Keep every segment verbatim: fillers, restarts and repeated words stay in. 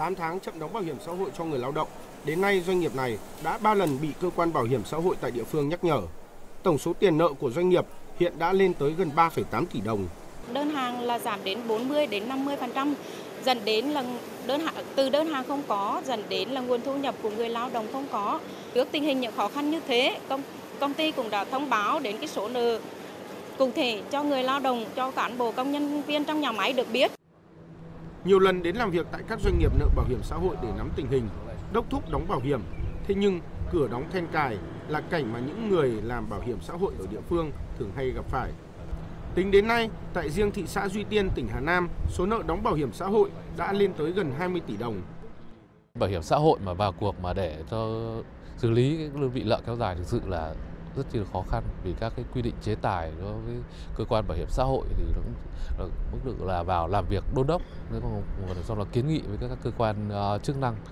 tám tháng chậm đóng bảo hiểm xã hội cho người lao động. Đến nay, doanh nghiệp này đã ba lần bị cơ quan bảo hiểm xã hội tại địa phương nhắc nhở. Tổng số tiền nợ của doanh nghiệp hiện đã lên tới gần ba phẩy tám tỷ đồng. Đơn hàng là giảm đến bốn mươi đến năm mươi phần trăm, dần đến là đơn hàng, từ đơn hàng không có dần đến là nguồn thu nhập của người lao động không có. Trước tình hình những khó khăn như thế, công công ty cũng đã thông báo đến cái số nợ cụ thể cho người lao động, cho cán bộ công nhân viên trong nhà máy được biết. Nhiều lần đến làm việc tại các doanh nghiệp nợ bảo hiểm xã hội để nắm tình hình, đốc thúc đóng bảo hiểm. Thế nhưng cửa đóng then cài là cảnh mà những người làm bảo hiểm xã hội ở địa phương thường hay gặp phải. Tính đến nay, tại riêng thị xã Duy Tiên, tỉnh Hà Nam, số nợ đóng bảo hiểm xã hội đã lên tới gần hai mươi tỷ đồng. Bảo hiểm xã hội mà vào cuộc mà để cho xử lý cái đơn vị nợ kéo dài thực sự là rất là khó khăn, vì các cái quy định chế tài đối với cơ quan bảo hiểm xã hội thì nó cũng mức độ là vào làm việc đôn đốc, còn sau đó kiến nghị với các cơ quan uh, chức năng.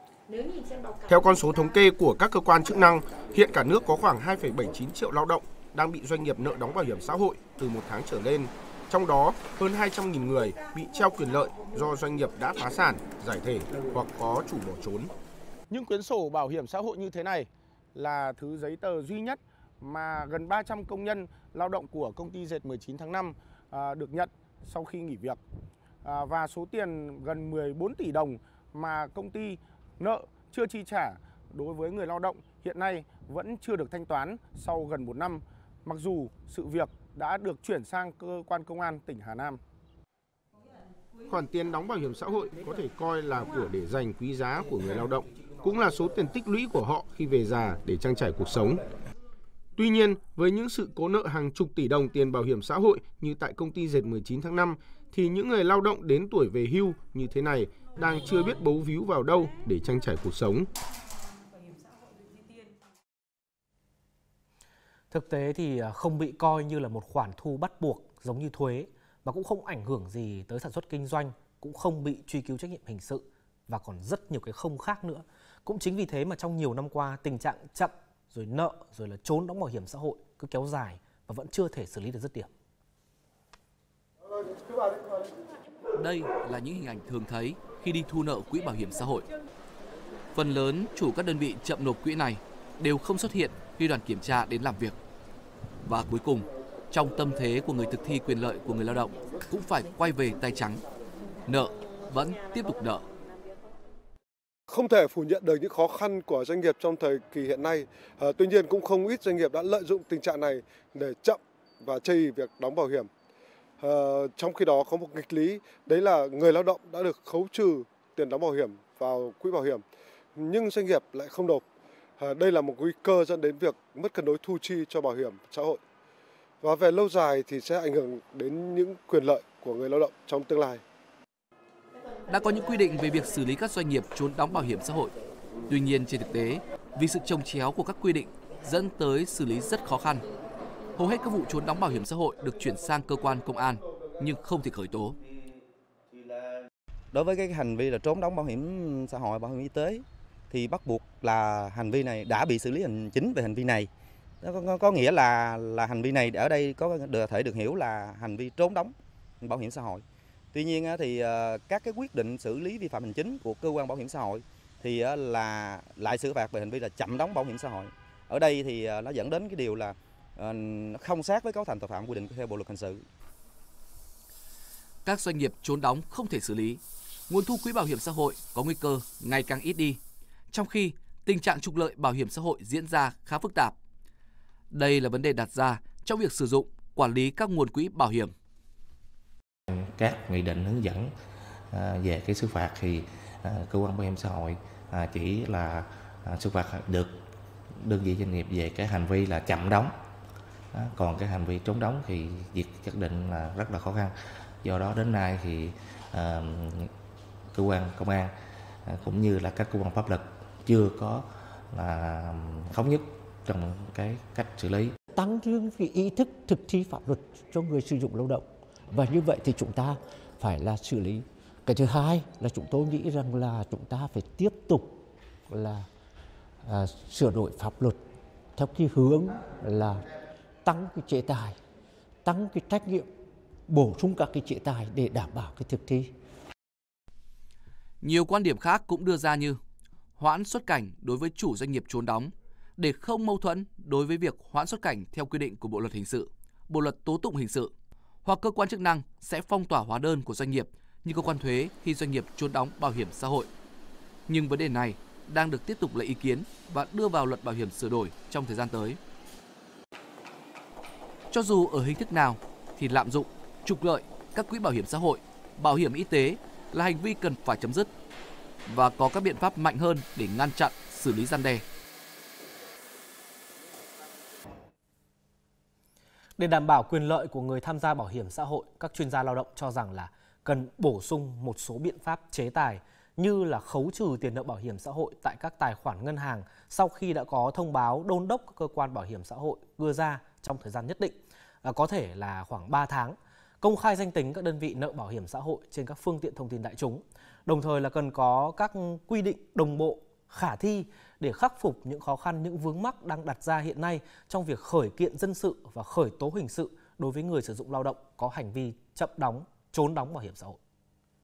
Theo con số thống kê của các cơ quan chức năng, hiện cả nước có khoảng hai phẩy bảy chín triệu lao động đang bị doanh nghiệp nợ đóng bảo hiểm xã hội từ một tháng trở lên. Trong đó, hơn hai trăm nghìn người bị treo quyền lợi do doanh nghiệp đã phá sản, giải thể hoặc có chủ bỏ trốn. Những quyển sổ bảo hiểm xã hội như thế này là thứ giấy tờ duy nhất mà gần ba trăm công nhân lao động của công ty dệt mười chín tháng năm à, được nhận sau khi nghỉ việc. À, và số tiền gần mười bốn tỷ đồng mà công ty nợ chưa chi trả đối với người lao động hiện nay vẫn chưa được thanh toán sau gần một năm, mặc dù sự việc đã được chuyển sang cơ quan công an tỉnh Hà Nam. Khoản tiền đóng bảo hiểm xã hội có thể coi là của để dành quý giá của người lao động, cũng là số tiền tích lũy của họ khi về già để trang trải cuộc sống. Tuy nhiên, với những sự cố nợ hàng chục tỷ đồng tiền bảo hiểm xã hội như tại công ty dệt mười chín tháng năm, thì những người lao động đến tuổi về hưu như thế này đang chưa biết bấu víu vào đâu để trang trải cuộc sống. Thực tế thì không bị coi như là một khoản thu bắt buộc giống như thuế, và cũng không ảnh hưởng gì tới sản xuất kinh doanh, cũng không bị truy cứu trách nhiệm hình sự, và còn rất nhiều cái không khác nữa. Cũng chính vì thế mà trong nhiều năm qua, tình trạng chậm, rồi nợ, rồi là trốn đóng bảo hiểm xã hội cứ kéo dài và vẫn chưa thể xử lý được dứt điểm. Đây là những hình ảnh thường thấy khi đi thu nợ quỹ bảo hiểm xã hội. Phần lớn chủ các đơn vị chậm nộp quỹ này đều không xuất hiện khi đoàn kiểm tra đến làm việc. Và cuối cùng, trong tâm thế của người thực thi quyền lợi của người lao động cũng phải quay về tay trắng. Nợ vẫn tiếp tục nợ. Không thể phủ nhận được những khó khăn của doanh nghiệp trong thời kỳ hiện nay. À, tuy nhiên cũng không ít doanh nghiệp đã lợi dụng tình trạng này để chậm và chây việc đóng bảo hiểm. À, trong khi đó có một nghịch lý, đấy là người lao động đã được khấu trừ tiền đóng bảo hiểm vào quỹ bảo hiểm, nhưng doanh nghiệp lại không nộp. À, đây là một nguy cơ dẫn đến việc mất cân đối thu chi cho bảo hiểm xã hội. Và về lâu dài thì sẽ ảnh hưởng đến những quyền lợi của người lao động trong tương lai. Đã có những quy định về việc xử lý các doanh nghiệp trốn đóng bảo hiểm xã hội. Tuy nhiên trên thực tế, vì sự chồng chéo của các quy định dẫn tới xử lý rất khó khăn. Hầu hết các vụ trốn đóng bảo hiểm xã hội được chuyển sang cơ quan công an nhưng không thể khởi tố. Đối với cái hành vi là trốn đóng bảo hiểm xã hội, bảo hiểm y tế thì bắt buộc là hành vi này đã bị xử lý hành chính về hành vi này. Nó có, có nghĩa là là hành vi này ở đây có thể được hiểu là hành vi trốn đóng bảo hiểm xã hội. Tuy nhiên thì các cái quyết định xử lý vi phạm hành chính của cơ quan bảo hiểm xã hội thì là lại xử phạt về hành vi là chậm đóng bảo hiểm xã hội. Ở đây thì nó dẫn đến cái điều là nó không sát với cấu thành tội phạm quy định theo Bộ luật hình sự. Các doanh nghiệp trốn đóng không thể xử lý, nguồn thu quỹ bảo hiểm xã hội có nguy cơ ngày càng ít đi, trong khi tình trạng trục lợi bảo hiểm xã hội diễn ra khá phức tạp. Đây là vấn đề đặt ra trong việc sử dụng, quản lý các nguồn quỹ bảo hiểm. Các nghị định hướng dẫn về cái xử phạt thì cơ quan bảo hiểm xã hội chỉ là xử phạt được đơn vị doanh nghiệp về cái hành vi là chậm đóng. Còn cái hành vi trốn đóng thì việc xác định là rất là khó khăn. Do đó đến nay thì cơ quan công an cũng như là các cơ quan pháp luật chưa có là thống nhất trong cái cách xử lý. Tăng cường cái ý thức thực thi pháp luật cho người sử dụng lao động, và như vậy thì chúng ta phải là xử lý. Cái thứ hai là chúng tôi nghĩ rằng là chúng ta phải tiếp tục là à, sửa đổi pháp luật theo cái hướng là tăng cái chế tài, tăng cái trách nhiệm, bổ sung các cái chế tài để đảm bảo cái thực thi. Nhiều quan điểm khác cũng đưa ra như hoãn xuất cảnh đối với chủ doanh nghiệp trốn đóng để không mâu thuẫn đối với việc hoãn xuất cảnh theo quy định của Bộ luật hình sự, Bộ luật tố tụng hình sự, hoặc cơ quan chức năng sẽ phong tỏa hóa đơn của doanh nghiệp như cơ quan thuế khi doanh nghiệp trốn đóng bảo hiểm xã hội. Nhưng vấn đề này đang được tiếp tục lấy ý kiến và đưa vào luật bảo hiểm sửa đổi trong thời gian tới. Cho dù ở hình thức nào thì lạm dụng, trục lợi các quỹ bảo hiểm xã hội, bảo hiểm y tế là hành vi cần phải chấm dứt và có các biện pháp mạnh hơn để ngăn chặn, xử lý răn đe. Để đảm bảo quyền lợi của người tham gia bảo hiểm xã hội, các chuyên gia lao động cho rằng là cần bổ sung một số biện pháp chế tài như là khấu trừ tiền nợ bảo hiểm xã hội tại các tài khoản ngân hàng sau khi đã có thông báo đôn đốc các cơ quan bảo hiểm xã hội đưa ra trong thời gian nhất định, à, có thể là khoảng ba tháng, công khai danh tính các đơn vị nợ bảo hiểm xã hội trên các phương tiện thông tin đại chúng. Đồng thời là cần có các quy định đồng bộ, khả thi để khắc phục những khó khăn, những vướng mắc đang đặt ra hiện nay trong việc khởi kiện dân sự và khởi tố hình sự đối với người sử dụng lao động có hành vi chậm đóng, trốn đóng bảo hiểm xã hội.